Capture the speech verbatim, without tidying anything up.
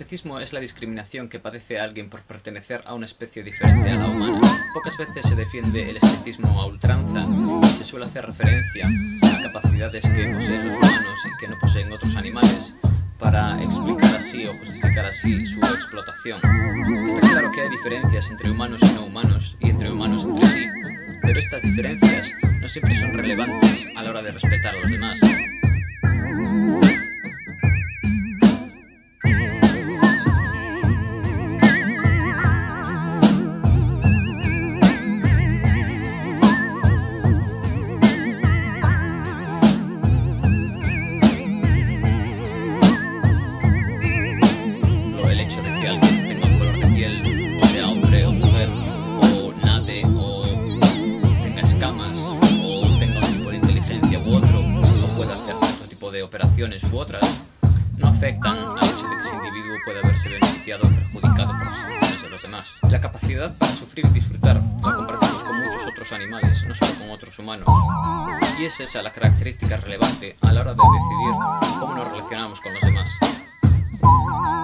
especismo es la discriminación que padece alguien por pertenecer a una especie diferente a la humana. Pocas veces se defiende el especismo a ultranza y se suele hacer referencia a capacidades que poseen los humanos y que no poseen otros animales para explicar así o justificar así su explotación. Está claro que hay diferencias entre humanos y no humanos y entre humanos entre sí, pero estas diferencias no siempre son relevantes a la hora de respetar a los demás. Operaciones u otras no afectan al hecho de que ese individuo pueda verse beneficiado o perjudicado por las acciones de los demás. La capacidad para sufrir y disfrutar la compartimos con muchos otros animales, no solo con otros humanos, y es esa la característica relevante a la hora de decidir cómo nos relacionamos con los demás.